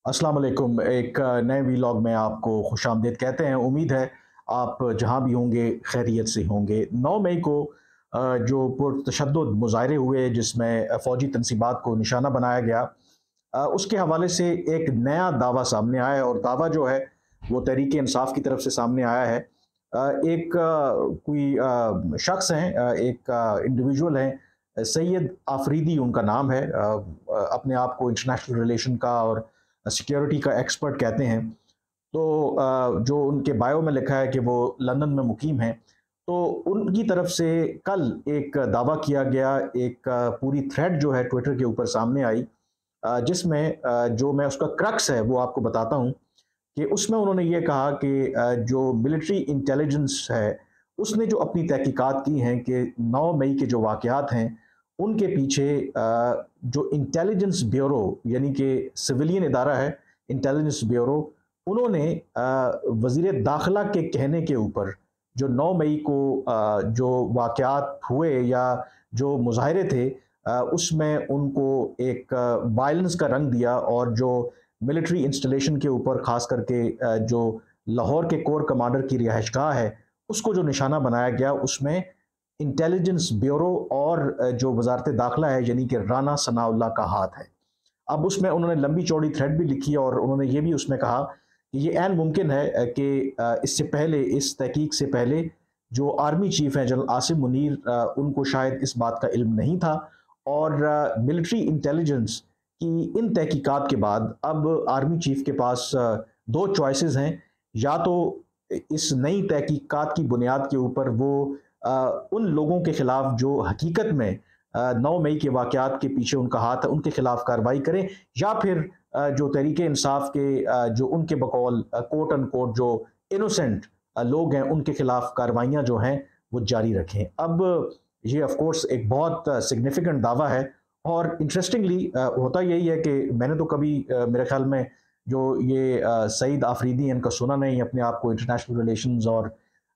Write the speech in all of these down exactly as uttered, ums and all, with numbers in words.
अस्सलाम वालेकुम। एक अ, नए वीलॉग में आपको खुशामदीद कहते हैं। उम्मीद है आप जहाँ भी होंगे खैरियत से होंगे। नौ मई को अ, जो पुरतशद्दुद मुज़ाहरे हुए जिसमें अ, फ़ौजी तनसीबात को निशाना बनाया गया, अ, उसके हवाले से एक नया दावा सामने आया है और दावा जो है वो तहरीक इंसाफ की तरफ से सामने आया है। अ, एक अ, कोई अ, शख्स हैं, अ, एक इंडिविजुअल हैं, अ, सैयद आफरीदी उनका नाम है। अ, अ, अपने आप को इंटरनेशनल रिलेशन का और सिक्योरिटी का एक्सपर्ट कहते हैं। तो अ, जो उनके बायो में लिखा है कि वो लंदन में मुकीम हैं। तो उनकी तरफ से कल एक दावा किया गया, एक अ, पूरी थ्रेड जो है ट्विटर के ऊपर सामने आई, अ, जिसमें अ, जो मैं उसका क्रक्स है वो आपको बताता हूँ कि उसमें उन्होंने ये कहा कि अ, जो मिलिट्री इंटेलिजेंस है, उसने जो अपनी तहकीकात की हैं कि नौ मई के जो वाक़यात हैं, उनके पीछे अ, जो इंटेलिजेंस ब्यूरो यानी कि सिविलियन इदारा है, इंटेलिजेंस ब्यूरो, उन्होंने अ, वज़ीर दाखिला के कहने के ऊपर जो नौ मई को अ, जो वाक़यात हुए या जो मुज़ाहरे थे, अ, उसमें उनको एक वायलेंस का रंग दिया और जो मिलिट्री इंस्टॉलेशन के ऊपर ख़ास करके अ, जो लाहौर के कोर कमांडर की रिहाइशगाह है, उसको जो निशाना बनाया गया, उसमें इंटेलिजेंस ब्यूरो और अ, जो वज़ारत दाखिला है यानी कि राना सनाउल्लाह का हाथ है। अब उसमें उन्होंने लंबी चौड़ी थ्रेड भी लिखी और उन्होंने ये भी उसमें कहा कि ये ऐन मुमकिन है अ, कि अ, इससे पहले, इस तहकीक से पहले, जो आर्मी चीफ हैं जनरल आसिम मुनीर, अ, उनको शायद इस बात का इल्म नहीं था और अ, मिलिट्री इंटेलिजेंस की इन तहकीकात के बाद अब आर्मी चीफ के पास अ, दो चॉइसेस हैं। या तो इस नई तहकीकात की बुनियाद के ऊपर वो अ, उन लोगों के खिलाफ जो हकीकत में अ, नौ मई के वाक़यात के पीछे उनका हाथ है, उनके खिलाफ कार्रवाई करें, या फिर अ, जो तहरीक इंसाफ के अ, जो उनके बकौल अ, कोट अनकोट जो इनोसेंट अ, लोग हैं, उनके खिलाफ कार्रवाइयाँ जो हैं वो जारी रखें। अब ये ऑफ कोर्स एक बहुत सिग्निफिकेंट दावा है और इंटरेस्टिंगली अ, होता यही है कि मैंने तो कभी अ, मेरे ख्याल में जो ये अ, सईद आफरीदी हैं, इनका सुना नहीं, अपने आप को इंटरनेशनल रिलेशंस और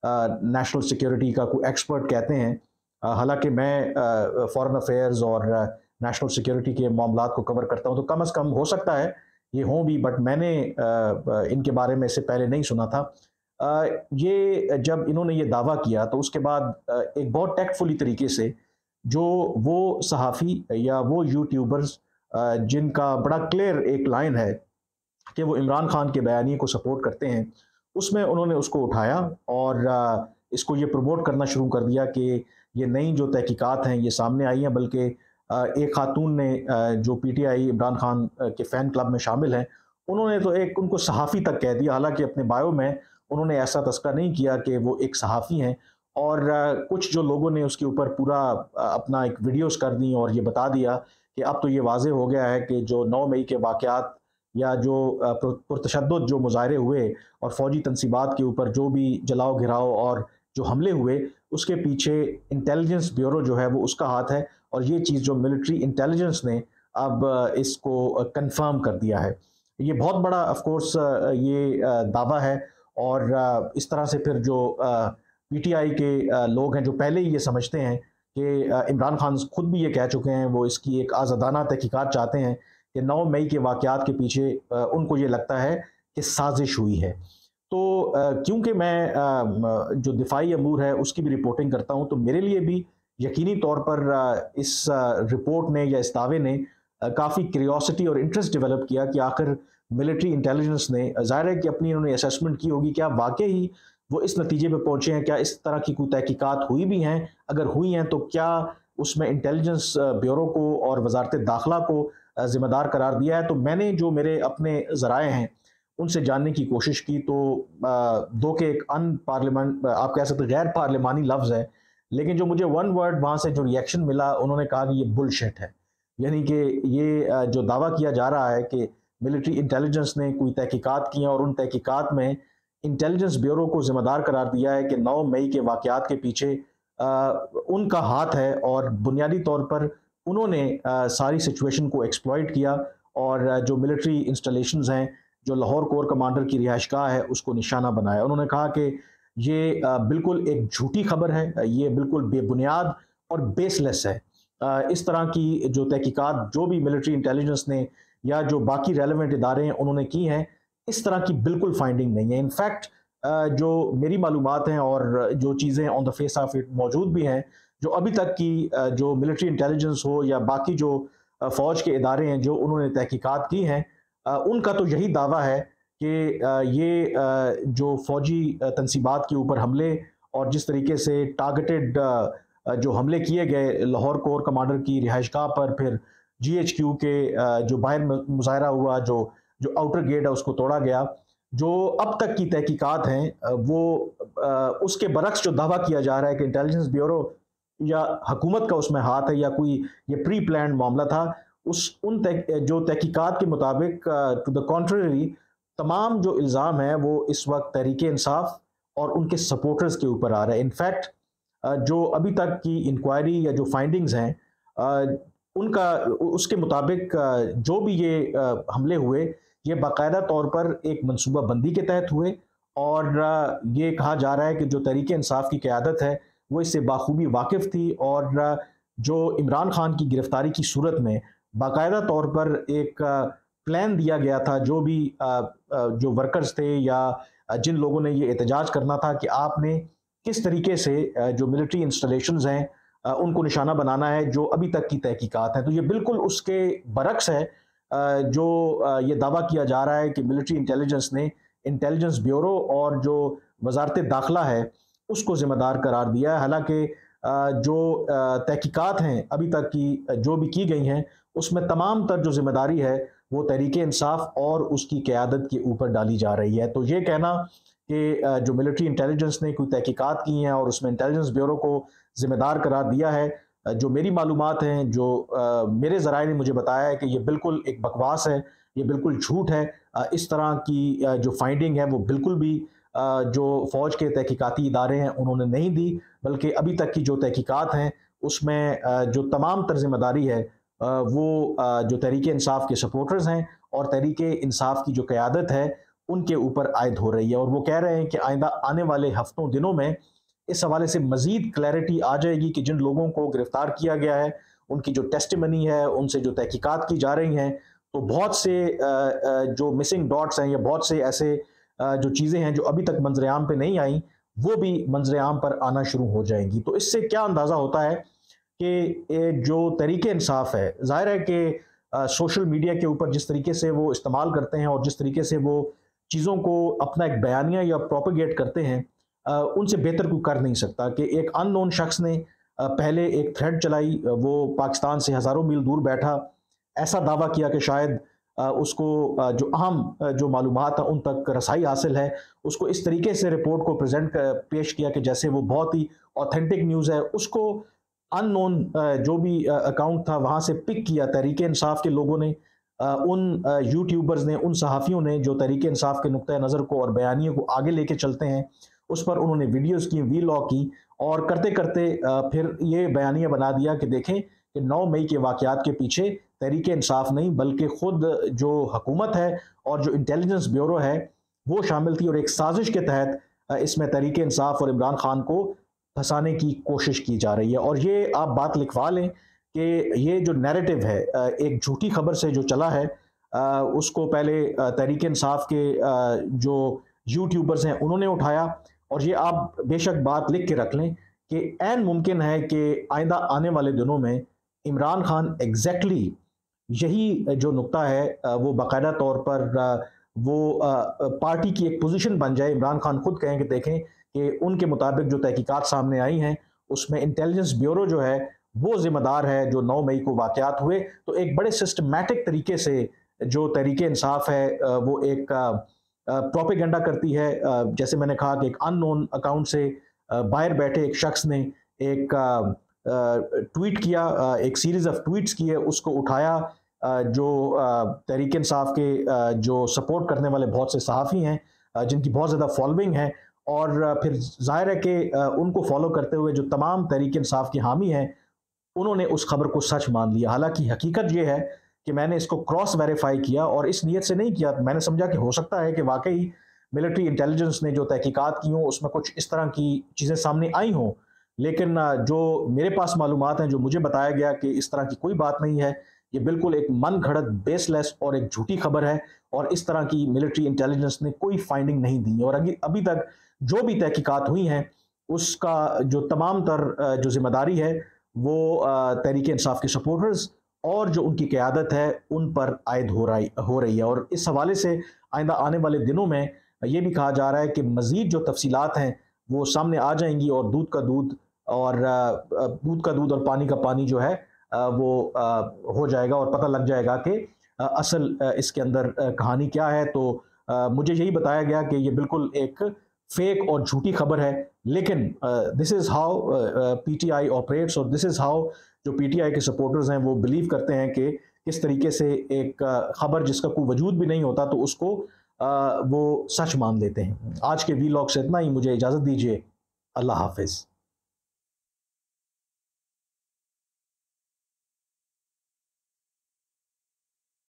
नेशनल सिक्योरिटी का कोई एक्सपर्ट कहते हैं। अ, हालांकि मैं फॉरेन अफेयर्स और नेशनल सिक्योरिटी के मामलात को कवर करता हूं, तो कम अज़ कम हो सकता है ये हों भी, बट मैंने अ, अ, इनके बारे में इससे पहले नहीं सुना था। अ, ये जब इन्होंने ये दावा किया तो उसके बाद अ, एक बहुत टैक्टफुली तरीके से जो वो सहाफ़ी या वो यूट्यूबर्स अ, जिनका बड़ा क्लियर एक लाइन है कि वो इमरान खान के बयानी को सपोर्ट करते हैं, उसमें उन्होंने उसको उठाया और अ, इसको ये प्रमोट करना शुरू कर दिया कि ये नई जो तहकीकात हैं ये सामने आई हैं। बल्कि अ, एक खातून ने, अ, जो पीटीआई इमरान खान अ, के फ़ैन क्लब में शामिल हैं, उन्होंने तो एक उनको सहाफ़ी तक कह दिया। हालांकि अपने बायो में उन्होंने ऐसा तस्करा नहीं किया कि वो एक सहाफ़ी हैं। और अ, कुछ जो लोगों ने उसके ऊपर पूरा अ, अपना एक वीडियोज़ कर दी और ये बता दिया कि अब तो ये वाज़ेह हो गया है कि जो नौ मई के वाक़यात या जो अ, पुर पुरतशद्दुद जो मुज़ाहरे हुए और फ़ौजी तनसीबात के ऊपर जो भी जलाओ घिराव और जो हमले हुए, उसके पीछे इंटेलिजेंस ब्यूरो जो है वो उसका हाथ है। और ये चीज़ जो मिलिट्री इंटेलिजेंस ने अब अ, इसको अ, कन्फर्म कर दिया है। ये बहुत बड़ा ऑफ कोर्स अ, ये अ, दावा है। और अ, इस तरह से फिर जो अ, पीटीआई के अ, लोग हैं जो पहले ही ये समझते हैं कि अ, इमरान खान खुद भी ये कह चुके हैं, वो इसकी एक आज़ादाना तहकीकात चाहते हैं कि नौ मई के वाक़यात के पीछे अ, उनको ये लगता है कि साजिश हुई है। तो अ, क्योंकि मैं अ, म जो दिफ़ाई अमूर है उसकी भी रिपोर्टिंग करता हूँ, तो मेरे लिए भी यकीनी तौर पर अ, इस अ, रिपोर्ट ने या इस दावे ने अ, काफ़ी क्यूरियोसिटी और इंटरेस्ट डेवलप किया कि आखिर मिलिट्री इंटेलिजेंस ने, ज़ाहिर है कि अपनी इन्होंने असेसमेंट की होगी, क्या वाक़ई वो इस नतीजे पे पहुँचे हैं, क्या इस तरह की कोई तहकीकात हुई भी हैं? अगर हुई हैं तो क्या उसमें इंटेलिजेंस अ, ब्यूरो को और वज़ारत दाखिला को अ, ज़िम्मेदार करार दिया है? तो मैंने जो मेरे अपने ज़राए हैं, उनसे जानने की कोशिश की, तो अ, दो के एक अनपार्लियामेंट, आप कह सकते हैं गैर पार्लिमानी लफ्ज़ है, लेकिन जो मुझे वन वर्ड वहाँ से जो रिएक्शन मिला, उन्होंने कहा कि ये बुलशिट है। यानी कि ये अ, जो दावा किया जा रहा है कि मिलिट्री इंटेलिजेंस ने कोई तहकीकात की हैं और उन तहकीकात में इंटेलिजेंस ब्यूरो को ज़िम्मेदार करार दिया है कि नौ मई के वाक़यात के पीछे अ, उनका हाथ है और बुनियादी तौर पर उन्होंने अ, सारी सिचुएशन को एक्सप्लॉइट किया और अ, जो मिलिट्री इंस्टॉलेशंस हैं, जो लाहौर कोर कमांडर की रिहाइशगाह है, उसको निशाना बनाया। उन्होंने कहा कि ये अ, बिल्कुल एक झूठी खबर है, ये बिल्कुल बेबुनियाद और बेसलेस है। اس طرح کی جو تحقیقات جو بھی ملٹری انٹیلیجنس نے یا جو باقی ریلیونٹ ادارے ہیں انہوں نے کی ہیں، اس طرح کی بالکل فائنڈنگ نہیں ہے۔ انفیکٹ جو میری معلومات ہیں اور جو چیزیں on the face of it موجود بھی ہیں، جو ابھی تک کی جو ملٹری انٹیلیجنس ہو یا باقی جو فوج کے ادارے ہیں جو انہوں نے تحقیقات کی ہیں، ان کا تو یہی دعویٰ ہے کہ یہ جو فوجی تنصیبات کے اوپر حملے اور جس طریقے سے ٹارگٹڈ جو حملے کیے گئے لاہور کور کمانڈر کی رہائش گاہ پر، پھر جی ایچ کیو کے جو باہر مظاہرہ ہوا، جو جو آؤٹر گیٹ ہے اس کو توڑا گیا، جو اب تک کی تحقیقات ہیں وہ اس کے برعکس جو دعویٰ کیا جا رہا ہے کہ انٹیلیجنس بیورو یا حکومت کا اس میں ہاتھ ہے یا کوئی یہ پری پلانڈ معاملہ تھا، اس ان جو تحقیقات کے مطابق ٹو دا کانٹریری تمام جو الزام ہیں وہ اس وقت تحریک انصاف اور ان کے سپورٹرز کے اوپر آ رہا ہے۔ انفیکٹ جو ابھی تک کی انکوائری یا جو فائنڈنگز ہیں ان کا اس کے مطابق جو بھی یہ حملے ہوئے یہ باقاعدہ طور پر ایک منصوبہ بندی کے تحت ہوئے، اور یہ کہا جا رہا ہے کہ جو تحریک انصاف کی قیادت ہے وہ اس سے بخوبی واقف تھی، اور جو عمران خان کی گرفتاری کی صورت میں باقاعدہ طور پر ایک پلان دیا گیا تھا، جو بھی جو ورکرز تھے یا جن لوگوں نے یہ احتجاج کرنا تھا کہ آپ نے کس طریقے سے جو ملٹری انسٹالیشنز ہیں ان کو نشانہ بنانا ہے جو ابھی تک کی تحقیقات ہیں۔ تو یہ بالکل اس کے برعکس ہے جو یہ دعویٰ کیا جا رہا ہے کہ ملٹری انٹیلیجنس نے انٹیلیجنس بیورو اور جو وزارت داخلہ ہے اس کو ذمہ دار قرار دیا ہے، حالانکہ جو تحقیقات ہیں ابھی تک کی جو بھی کی گئی ہیں اس میں تمام تر جو ذمہ داری ہے وہ تحریک انصاف اور اس کی قیادت کے اوپر ڈالی جا رہی ہے۔ تو یہ کہنا کہ جو ملٹری انٹیلیجنس نے کوئی تحقیقات کی ہیں اور اس میں انٹیلیجنس بیورو کو ذمہ دار قرار دیا ہے، جو میری معلومات ہیں، جو میرے ذرائع نے مجھے بتایا ہے کہ یہ بالکل ایک بکواس ہے، یہ بالکل جھوٹ ہے۔ اس طرح کی جو فائنڈنگ ہے وہ بالکل بھی جو فوج کے تحقیقاتی ادارے ہیں انہوں نے نہیں دی، بلکہ ابھی تک کی جو تحقیقات ہیں اس میں جو تمام تر ذمہ داری ہے وہ جو تحریک انصاف کے سپورٹرز ہیں اور تحریک انصاف کی جو قیادت ہے ان کے اوپر عائد ہو رہی ہے، اور وہ کہہ رہے ہیں کہ آئندہ آنے والے ہفتوں دنوں میں اس حوالے سے مزید کلیئرٹی آ جائے گی کہ جن لوگوں کو گرفتار کیا گیا ہے ان کی جو ٹیسٹیمنی ہے، ان سے جو تحقیقات کی جا رہی ہیں، تو بہت سے جو مسنگ ڈاٹس ہیں یا بہت سے ایسے جو چیزیں ہیں جو ابھی تک منظر عام پہ نہیں آئیں وہ بھی منظر عام پر آنا شروع ہو جائیں گی۔ تو اس سے کیا اندازہ ہوتا ہے کہ جو تحریک انصاف ہے، ظاہر ہے کہ سوشل میڈیا کے اوپر جس طریقے سے وہ استعمال کرتے ہیں اور جس طریقے سے وہ چیزوں کو اپنا ایک بیانیہ یا پروپیگیٹ کرتے ہیں، ان سے بہتر کوئی کر نہیں سکتا کہ ایک ان نون شخص نے پہلے ایک تھریڈ چلائی، وہ پاکستان سے ہزاروں میل دور بیٹھا، ایسا دعویٰ کیا کہ شاید اس کو جو اہم جو معلومات ہیں ان تک رسائی حاصل ہے، اس کو اس طریقے سے رپورٹ کو پریزنٹ پیش کیا کہ جیسے وہ بہت ہی اوتھینٹک نیوز ہے، اس کو ان نون جو بھی اکاؤنٹ تھا وہاں سے پک کیا تحریک انصاف کے لوگوں نے، ان یوٹیوبرز نے، ان صحافیوں نے جو تحریک انصاف کے نقطہ نظر کو اور بیانیوں کو آگے لے کے چلتے ہیں، اس پر انہوں نے ویڈیوز کی، وی لاگ کی، اور کرتے کرتے پھر یہ بیانیہ بنا دیا کہ دیکھیں کہ نو مئی کے واقعات کے پیچھے تحریک انصاف نہیں بلکہ خود جو حکومت ہے اور جو انٹیلیجنس بیورو ہے وہ شامل تھی، اور ایک سازش کے تحت اس میں تحریک انصاف اور عمران خان کو پھنسانے کی کوشش کی جا رہی ہے۔ اور یہ آپ بات لکھوا لیں کہ یہ جو نیریٹو ہے ایک جھوٹی خبر سے جو چلا ہے، اس کو پہلے تحریک انصاف کے جو یوٹیوبرز ہیں انہوں نے اٹھایا، اور یہ آپ بے شک بات لکھ کے رکھ لیں کہ عین ممکن ہے کہ آئندہ آنے والے دنوں میں عمران خان ایگزیکٹلی یہی جو نقطہ ہے وہ باقاعدہ طور پر وہ پارٹی کی ایک پوزیشن بن جائے، عمران خان خود کہیں کہ دیکھیں کہ ان کے مطابق جو تحقیقات سامنے آئی ہیں اس میں انٹیلیجنس بیورو جو ہے وہ ذمہ دار ہے جو نو مئی کو واقعات ہوئے۔ تو ایک بڑے سسٹمیٹک طریقے سے جو تحریک انصاف ہے وہ ایک پروپیگنڈا کرتی ہے، جیسے میں نے کہا کہ ایک ان نون اکاؤنٹ سے باہر بیٹھے ایک شخص نے ایک ٹویٹ کیا، ایک سیریز آف ٹویٹس کی ہے، اس کو اٹھایا، جو تحریک انصاف کے جو سپورٹ کرنے والے بہت سے صحافی ہیں جن کی بہت زیادہ فالوئنگ ہے، اور پھر ظاہر ہے کہ ان کو فالو کرتے ہوئے جو تمام تحریک انصاف کے حامی ہیں انہوں نے اس خبر کو سچ مان لیا، حالانکہ حقیقت یہ ہے کہ میں نے اس کو کراس ویریفائی کیا اور اس نیت سے نہیں کیا، میں نے سمجھا کہ ہو سکتا ہے کہ واقعی ملٹری انٹیلیجنس نے جو تحقیقات کی ہوں اس میں کچھ اس طرح کی چیزیں سامنے آئی ہوں لیکن جو میرے پاس معلومات ہیں، جو مجھے بتایا گیا کہ اس طرح کی کوئی بات نہیں ہے، یہ بالکل ایک من گھڑت، بیس لیس اور ایک جھوٹی خبر ہے، اور اس طرح کی ملٹری انٹیلیجنس نے کوئی فائنڈنگ نہیں دی، اور ابھی تک جو بھی تحقیقات ہوئی ہیں اس کا جو تمام تر جو ذمہ داری ہے وہ تحریک انصاف کے سپورٹرز اور جو ان کی قیادت ہے ان پر عائد ہو رہی ہو رہی ہے۔ اور اس حوالے سے آئندہ آنے والے دنوں میں یہ بھی کہا جا رہا ہے کہ مزید جو تفصیلات ہیں وہ سامنے آ جائیں گی، اور دودھ کا دودھ اور دودھ کا دودھ اور پانی کا پانی جو ہے وہ ہو جائے گا، اور پتہ لگ جائے گا کہ اصل اس کے اندر کہانی کیا ہے۔ تو مجھے یہی بتایا گیا کہ یہ بالکل ایک فیک اور جھوٹی خبر ہے، لیکن this is how P T I operates, اور دس از ہاؤ جو پی ٹی آئی کے سپورٹرز ہیں وہ بلیو کرتے ہیں کہ کس طریقے سے ایک خبر جس کا کوئی وجود بھی نہیں ہوتا تو اس کو وہ سچ مان لیتے ہیں۔ آج کے وی لاگ سے اتنا ہی، مجھے اجازت دیجیے، اللہ حافظ۔